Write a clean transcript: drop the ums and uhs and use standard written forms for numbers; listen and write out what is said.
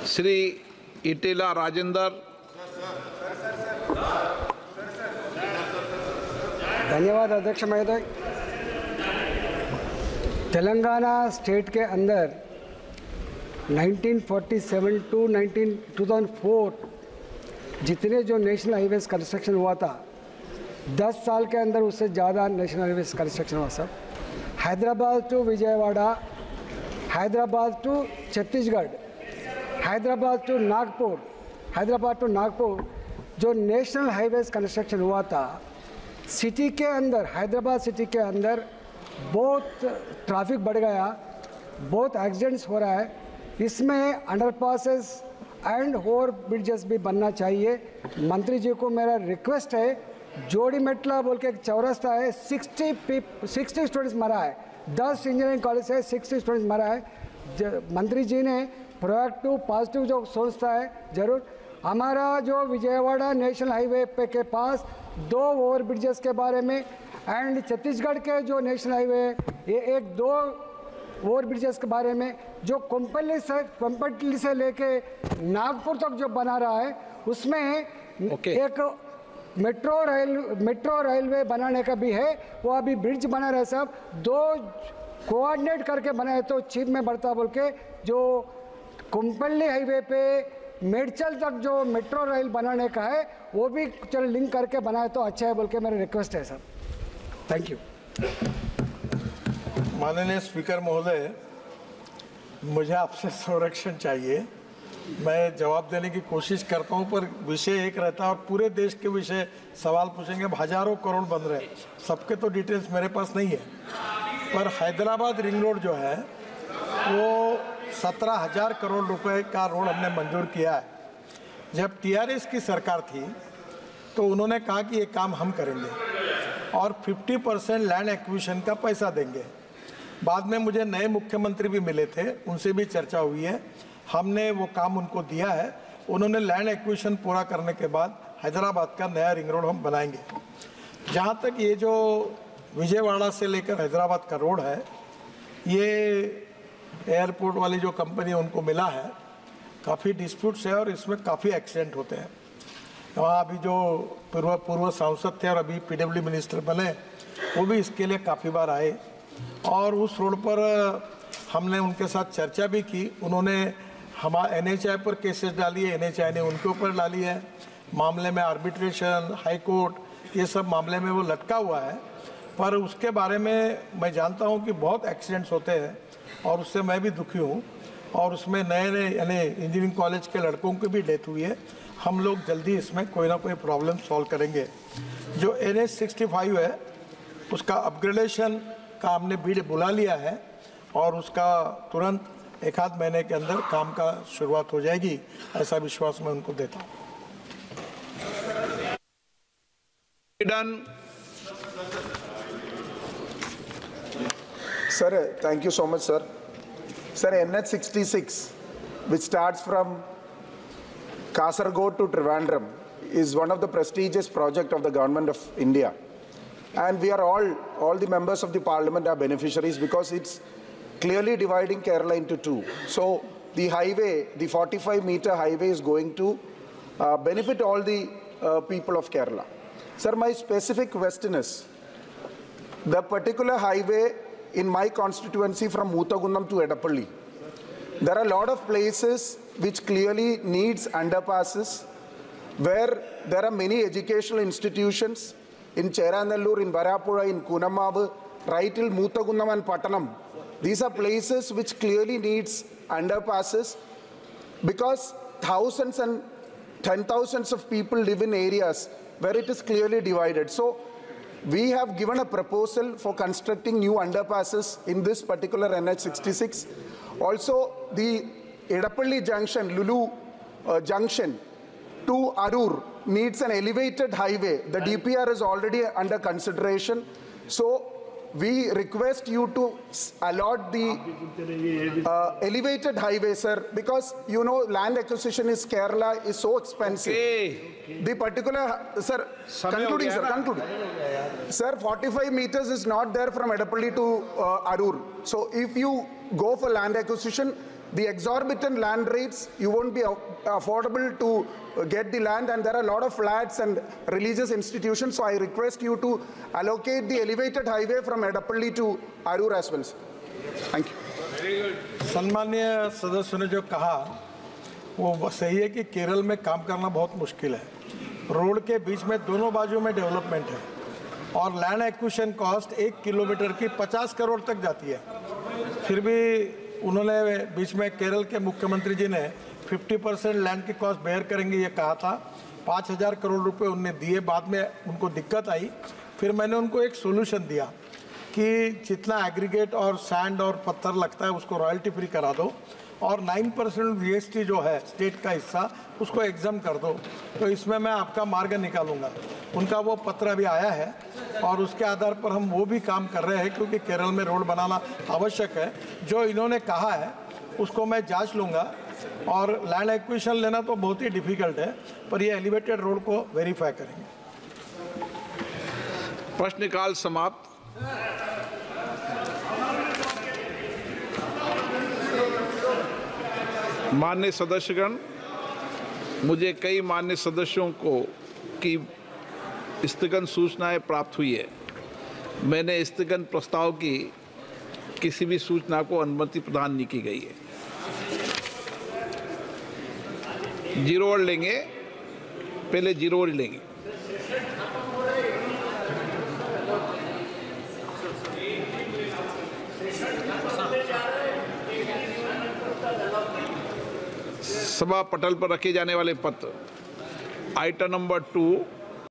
श्री इटेला राजेंद्र। धन्यवाद अध्यक्ष महोदय। तेलंगाना स्टेट के अंदर 1947 टू 2004 जितने जो नेशनल हाईवेज कंस्ट्रक्शन हुआ था 10 साल के अंदर उससे ज़्यादा नेशनल हाईवेज कंस्ट्रक्शन हुआ सब। Hyderabad to Vijayawada, Hyderabad to Chhattisgarh, Hyderabad to Nagpur जो नेशनल हाईवेज कंस्ट्रक्शन हुआ था, सिटी के अंदर हैदराबाद सिटी के अंदर बहुत ट्रैफिक बढ़ गया, बहुत एक्सीडेंट्स हो रहा है। इसमें अंडरपासेस एंड ओवर ब्रिजेस भी बनना चाहिए। मंत्री जी को मेरा रिक्वेस्ट है, जोड़ीमेटला बोल के एक चौरास्ता है, 60 स्टूडेंट्स मरा है, 10 इंजीनियरिंग कॉलेज है, 60 स्टूडेंट्स मरा है। मंत्री जी ने प्रोएक्टिव पॉजिटिव जो सोचता है जरूर। हमारा जो विजयवाड़ा नेशनल हाईवे पे के पास 2 ओवर ब्रिजेस के बारे में एंड छत्तीसगढ़ के जो नेशनल हाईवे ये 1-2 ओवर ब्रिजेस के बारे में जो कोम्पल्ली से लेके नागपुर तक जो बना रहा है उसमें एक मेट्रो रेलवे बनाने का भी है, वो अभी ब्रिज बना रहे सब। 2 कोऑर्डिनेट करके बनाए तो चीप में बढ़ता बोल के जो कोम्पल्ली हाईवे पे मेडचल तक जो मेट्रो रेल बनाने का है वो भी चलो लिंक करके बनाए तो अच्छा है बोल के मेरा रिक्वेस्ट है सर। Thank you. माननीय स्पीकर महोदय, मुझे आपसे संरक्षण चाहिए। मैं जवाब देने की कोशिश करता हूं पर विषय एक रहता है और पूरे देश के विषय सवाल पूछेंगे, हजारों करोड़ बन रहे हैं, सबके तो डिटेल्स मेरे पास नहीं है। पर हैदराबाद रिंग रोड जो है वो 17,000 करोड़ रुपए का रोड हमने मंजूर किया है। जब टीआरएस की सरकार थी तो उन्होंने कहा कि ये काम हम करेंगे और 50% लैंड एक्विजिशन का पैसा देंगे। बाद में मुझे नए मुख्यमंत्री भी मिले थे, उनसे भी चर्चा हुई है, हमने वो काम उनको दिया है। उन्होंने लैंड एक्विजिशन पूरा करने के बाद हैदराबाद का नया रिंग रोड हम बनाएंगे। जहाँ तक ये जो विजयवाड़ा से लेकर हैदराबाद का रोड है, ये एयरपोर्ट वाली जो कंपनी उनको मिला है, काफ़ी डिस्प्यूट्स है और इसमें काफ़ी एक्सीडेंट होते हैं। वहाँ अभी जो पूर्व सांसद थे और अभी पीडब्ल्यू मिनिस्टर बने, वो भी इसके लिए काफ़ी बार आए और उस रोड पर हमने उनके साथ चर्चा भी की। उन्होंने NHAI पर केसेस डाली है, NHAI ने उनके ऊपर डाली है। मामले में आर्बिट्रेशन, हाई कोर्ट, ये सब मामले में वो लटका हुआ है। पर उसके बारे में मैं जानता हूँ कि बहुत एक्सीडेंट्स होते हैं और उससे मैं भी दुखी हूँ और उसमें नए यानी इंजीनियरिंग कॉलेज के लड़कों की भी डेथ हुई है। हम लोग जल्दी इसमें कोई ना कोई प्रॉब्लम सॉल्व करेंगे। जो NH65 है उसका अपग्रेडेशन का हमने बीड बुला लिया है और उसका तुरंत 1-आध महीने के अंदर काम का शुरुआत हो जाएगी, ऐसा विश्वास मैं उनको देता हूँ। Sir, thank you so much, sir. Sir, NH66, which starts from Kasaragod to Trivandrum, is one of the prestigious projects of the government of India. And we are all the members of the parliament are beneficiaries because it's clearly dividing Kerala into 2. So the highway, the 45-meter highway is going to benefit all the people of Kerala. Sir, my specific question is, the particular highway in my constituency from Mootagundam to Edappalli, there are a lot of places which clearly needs underpasses, where there are many educational institutions in Cheranallur, in Varapura, in Kunamavu, right till Mootagundam and Pattanam. These are places which clearly needs underpasses because thousands and 10,000s of people live in areas where it is clearly divided. So we have given a proposal for constructing new underpasses in this particular NH66. Also, the Edappalli junction, Lulu junction to Arur needs an elevated highway. The DPR is already under consideration. So we request you to allot the elevated highway, sir, because you know land acquisition in Kerala is so expensive. The particular, sir, concluding, sir, concluding. Sir, 45 meters is not there from Edappalli to Arur. So if you go for land acquisition, the exorbitant land rates, you won't be affordable to get the land, and there are a lot of flats and religious institutions. So I request you to allocate the elevated highway from Edappalli to Arur as well. Thank you. सम्मानीय सदस्यों ने जो कहा वो सही है कि केरल में काम करना बहुत मुश्किल है। रोड के बीच में दोनों बाजू में डेवलपमेंट है और लैंड एक्विजिशन कॉस्ट 1 किलोमीटर की 50 करोड़ तक जाती है। फिर भी उन्होंने बीच में केरल के मुख्यमंत्री जी ने 50% लैंड की कॉस्ट बेयर करेंगे ये कहा था। 5,000 करोड़ रुपए उनने दिए, बाद में उनको दिक्कत आई। फिर मैंने उनको एक सोल्यूशन दिया कि जितना एग्रीगेट और सैंड और पत्थर लगता है उसको रॉयल्टी फ्री करा दो और 9% जीएसटी जो है स्टेट का हिस्सा उसको एग्जाम कर दो, तो इसमें मैं आपका मार्ग निकालूंगा। उनका वो पत्र अभी आया है और उसके आधार पर हम वो भी काम कर रहे हैं, क्योंकि केरल में रोड बनाना आवश्यक है। जो इन्होंने कहा है उसको मैं जांच लूँगा और लैंड एक्विजिशन लेना तो बहुत ही डिफिकल्ट है, पर ये एलिवेटेड रोड को वेरीफाई करेंगे। प्रश्नकाल समाप्त। माननीय सदस्यगण, मुझे कई माननीय सदस्यों की स्थगन सूचनाएं प्राप्त हुई है। मैंने स्थगन प्रस्ताव की किसी भी सूचना को अनुमति प्रदान नहीं की गई है। जीरो वर्ड लेंगे, पहले जीरो वर्ड लेंगे। सभा पटल पर रखे जाने वाले पत्र आइटम नंबर 2